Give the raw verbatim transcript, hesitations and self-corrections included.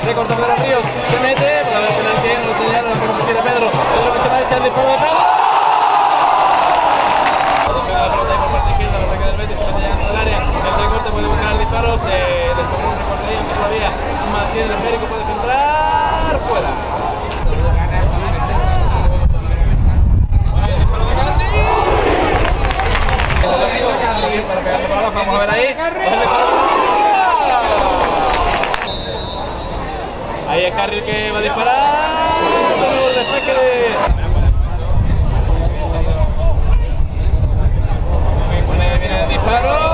recorta Pedro Ríos, se mete, puede haber penalti, no lo señala, no se tira Pedro, Pedro que se va a echar el disparo de Pedro. La pelota ahí por parte izquierda, lo saca del Betis, se mete ya dentro del área, el recorte puede buscar el disparo, se le sobra un recorte ahí, aunque todavía mantiene el esférico, puede centrar, fuera. Para pegarle para abajo, vamos a ver ahí. Ahí es Carril que va a disparar. Después que le... Viene el disparo.